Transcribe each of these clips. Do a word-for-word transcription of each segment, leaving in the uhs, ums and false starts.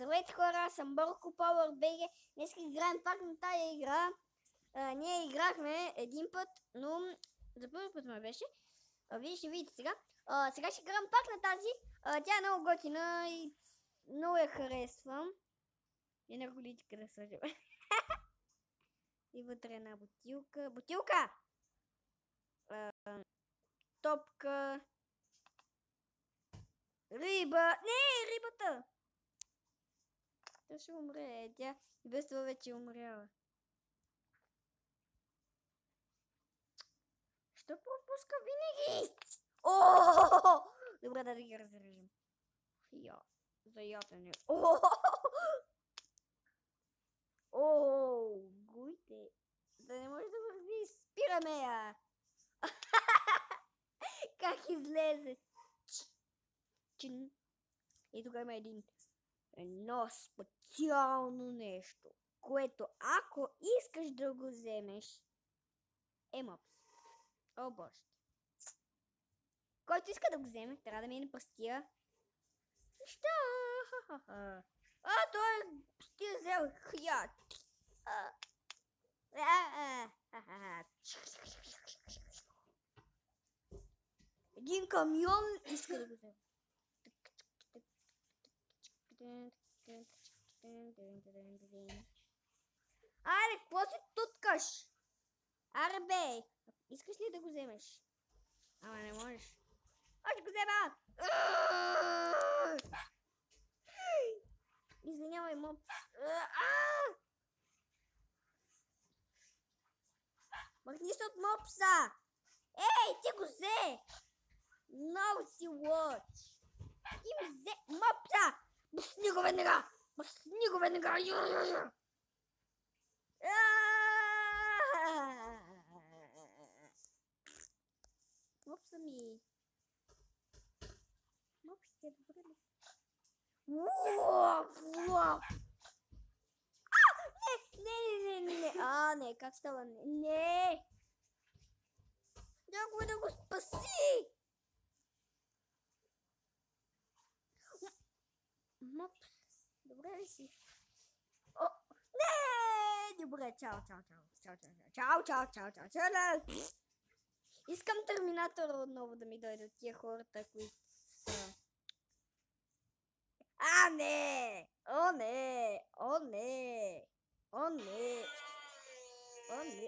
Здравейте хора, аз съм Бърко Пауър би джи. Днес играем пак на тая игра. А, ние играхме един път, но за първи път ме беше. А, вие ще видите сега. А, сега ще играм пак на тази. А, тя е много готина и много я харесвам. И на голите къде сложим. И вътре една бутилка. Бутилка! А, топка. Риба! Не, рибата! Тя ще умре. Тя без това вече е умряла. Що пропуска винаги? О! Добре, да ги разрежем. Я. За ядене. О! О! Гуйте. Да не може да върви. Спираме я. Как излезе? Чин. И тук има един едно специално нещо, което ако искаш да го вземеш, е мопс. О, боже. Който иска да го вземе, трябва да мине през тия. Що? А, той ти е взел хят. Един камион иска да го вземе. Аре, какво си туткаш? Аре бе, искаш ли да го вземеш? Ама не можеш. Аз ще го взема! Извинявай, мопс. Махни се от мопса! Ей, ти го взе! Много си лоч! Ти ми взе мопса! Пусни го веднага! Пусни го веднага! Мопса ми. Мопсите, добре ли? Уоп, уоп. А, не, не, не, не, не. А, не, как става? Не. Някой да го спаси. Мопс, добре ли си? О, не! Добре, чао, чао, чао, чао, чао, чао, чао, чао, чао, чао. Искам Терминатора отново да ми дойде от тия хората, които са... А, не! О, не! О, не! О, не! О, не!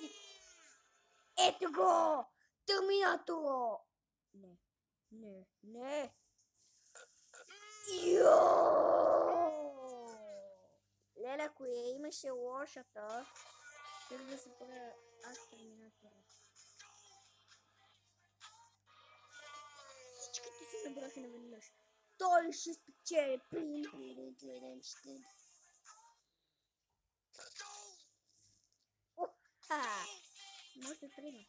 Ето го! Терминатора! Не, не, не! Йооо! Леле, ако я имаше лошата, как да се правя аз Терминатора. Всичките се набраха наведнъж. Той ще спечели. Оха! Може да тръгна.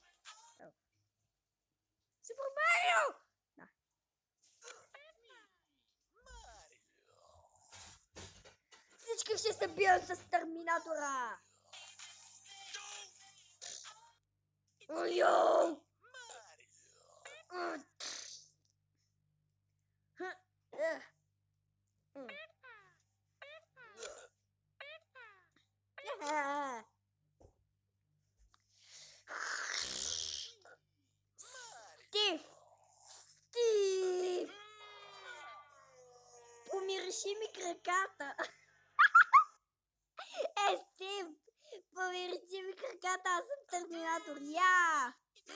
Супер Марио! Да. Всички ще се бият с Терминатора. Йоу! Стив! Стив! Помириши ми краката! Е, Стив! Помириши ми краката, аз съм Терминатор! Я!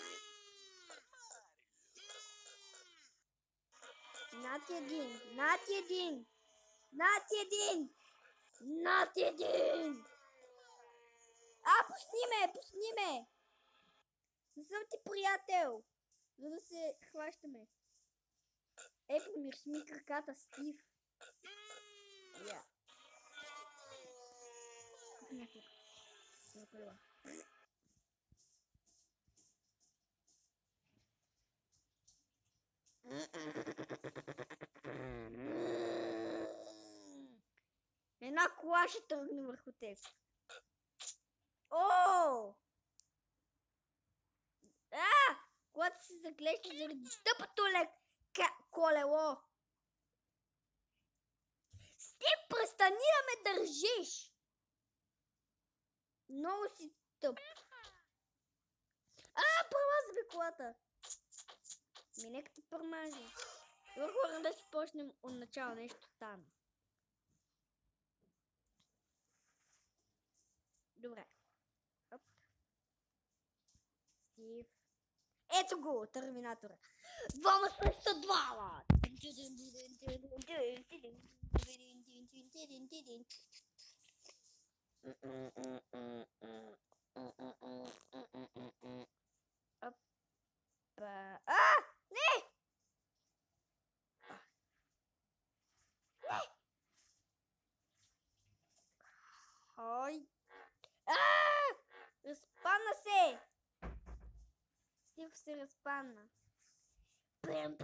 Над един! Над един! Над един! Над един! А, пусни ме! Пусни ме! Не съм ти приятел! За да се хващаме. Е, помириш ми краката, Стив. Я. Някак. Напълва. Една кола ще тръгне върху теб. О! А! Когато се заклещи заради тъпото лек колело. Стив, ме държиш? Много си тъп. А, права бе колата. Ми нека те пърмажи. Добре, хора, да си почнем от начало, нещо стана. Добре. Оп. Стив. Ето го, Терминатора. Двама срещу двама. Опа. А! Не! Не! Ой. А! Разпадна се! Стив се разпадна. Не!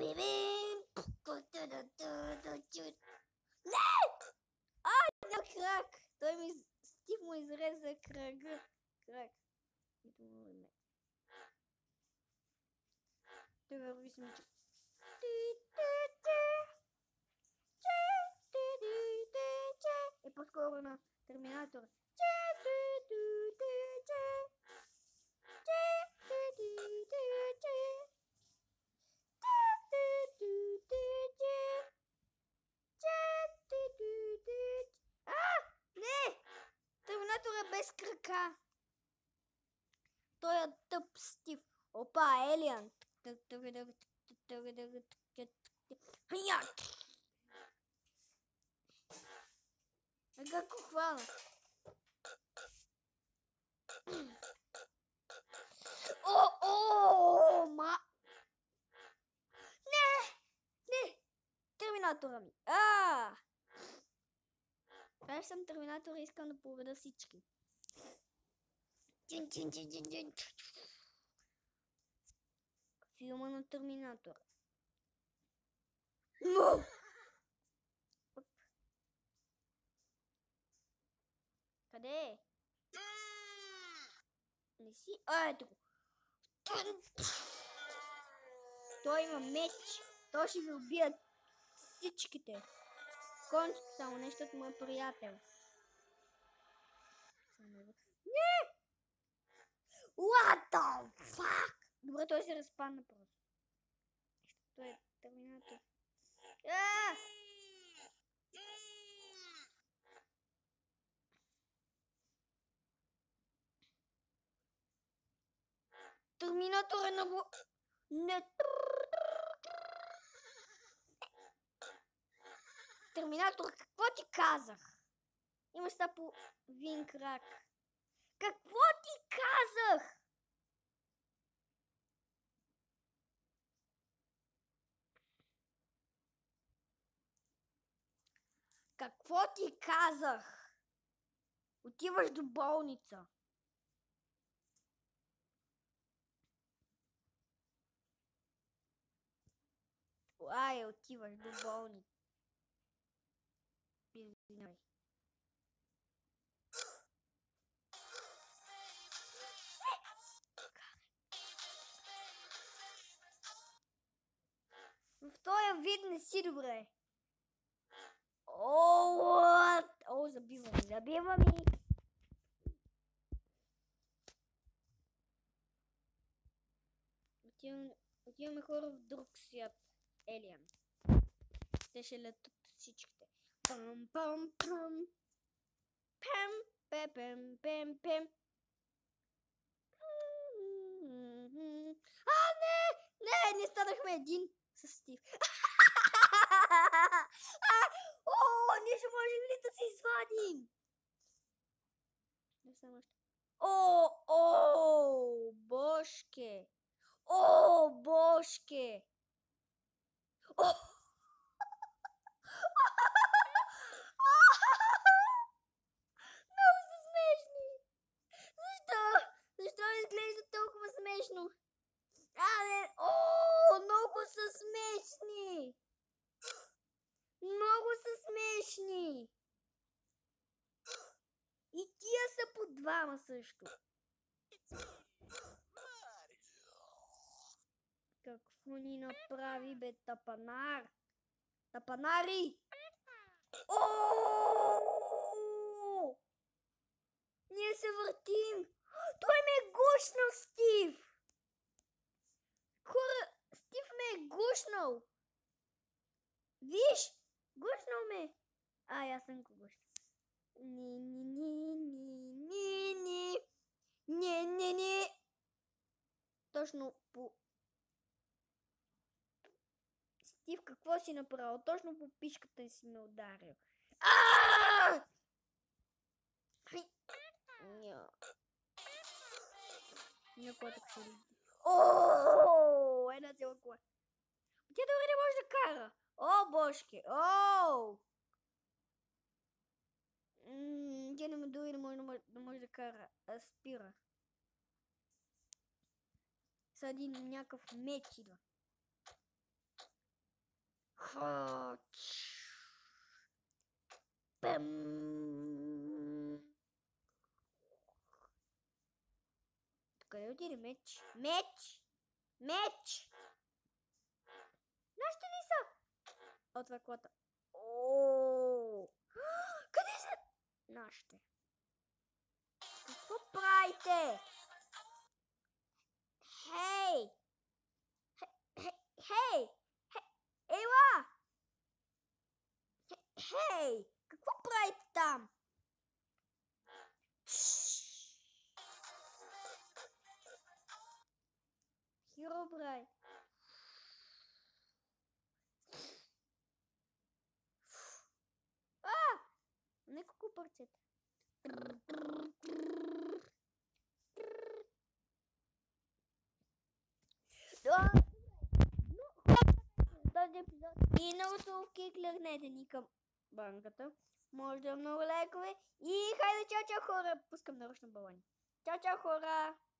Ай, на крак! Той ми... Стив му изреза кръга. Крак. Той върви с меча. Е по-скоро на Терминатора. Терминатора без крака. Той е тъп Стив. Опа, Елиан. Ага, го хвана. О, о, ма... Не, не. Терминатора ми. А! Аз съм Терминатор и искам да победа всички. Филма на Терминатора. Но! Къде е? Не си? А, ето го. Той има меч. Той ще ви убият всичките. Кончето само нещо, защото му е приятел. Не! What the fuck? Добре, той се разпадна просто. Той е Терминатор. А! Терминатор е много... Не... Терминатор, какво ти казах? Имаш са по вин крак. Какво ти казах? Какво ти казах? Отиваш до болница. Ай, отиваш до болница. Извинявай. В този вид не си добре. О, о, забива ми, забива ми. Отиваме, отиваме хора в друг свят. Елиан. Те ще летат всичките. Пам, пам, пам. Пем, пем, пем, пем. А, не! Не, не станахме един с Стив. О, ние ще можем ли да се извадим? Не само още. О, о, бошке. О, бошке. О! Много са смешни. Защо? Защо изглежда толкова смешно? Абе, о, много са смешни. Много са смешни. И тия са по двама също. Какво ни направи, бе, тапанар? Тапанари! О! А, аз съм когось. Ни, ни, ни, ни, ни, ни. Не, не, не. Точно по... Стив, какво си направил? Точно по пишката си ме ударил. Аааа! Ня. Ня, кой така ще ли? Ооо! Една цяла кола. Тя дори не може да кара. О, божки! Ооо! Тя не дори не може, не може да кара. А спира. С един някакъв меч идва. Пъм! Къде отиде меч? Меч! Меч! Нашите ли са? О, това е колата. Ооо! Къде са? Нашите. Какво правите? Хей! Хей! Ела! Хей! Какво правите там? Херобрай. А! Неколко парчета. Този епизод и на условки кликнете ни към банката. Може да е много лайкове. И хайде, чао, чао, хора. Пускам нарочно балони. Чао, чао, хора.